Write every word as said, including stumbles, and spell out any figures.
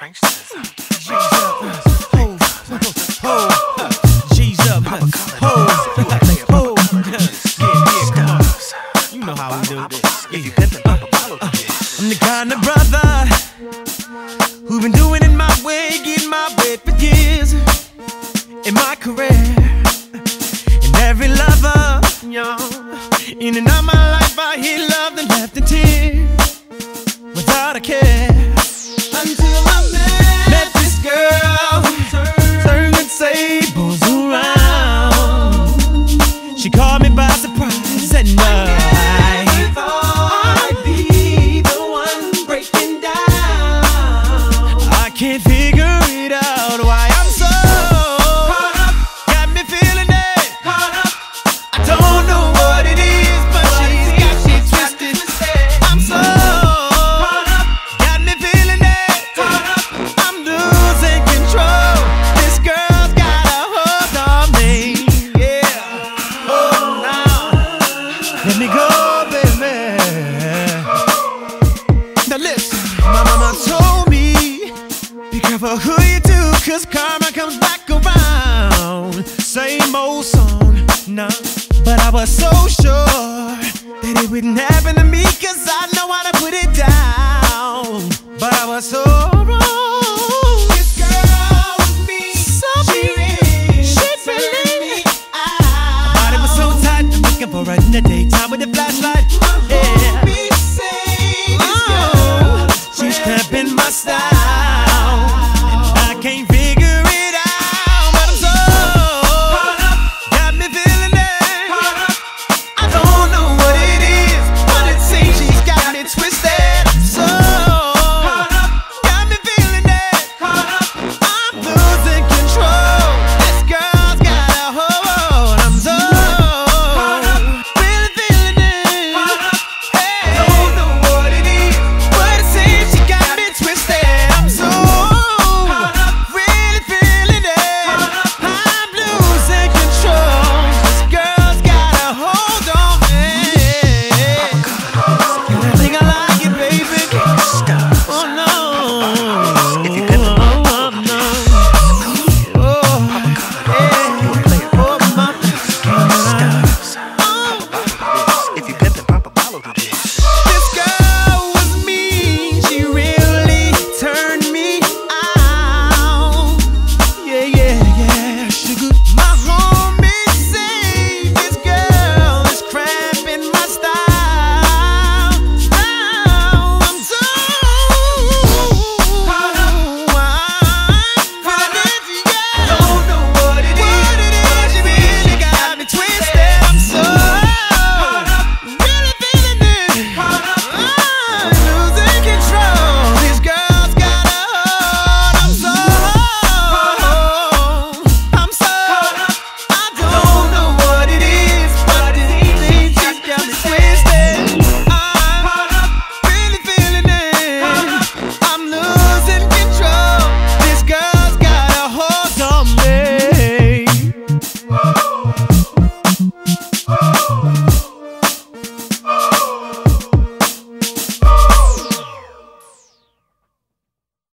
pranksters. G's up, ho, ho, G's up, ho, ho, ho. Yeah, yeah, come on. You know how we do this. If you pimpin', Papa, follow this. I'm the kind of brother who been doing it my way, getting my way for years in my career. And every lover, yo, in and out my life, I hear love and left in tears without a care. Until I met, met this girl, turned the tables around. She caught me by surprise and I never thought I'd be the one breaking down. I can't figure it out why I'm so caught up, got me feeling it, caught up. I don't know what it is, but she's got me twisted. I'm so caught up, got me feeling it, caught up. I'm losing control. This girl's got a hold on me, yeah. Oh, now let me go, baby. Now listen, my mama told me, be careful who you do, cause karma comes back around. Same old song, nah. But I was so sure that it wouldn't happen to me, cause I know how to put it down. But I was so wrong. This girl with me, so she, she really, my body was so tight, I'm looking for her in the daytime with a flashlight. Yeah. Oh, she's cramping my style.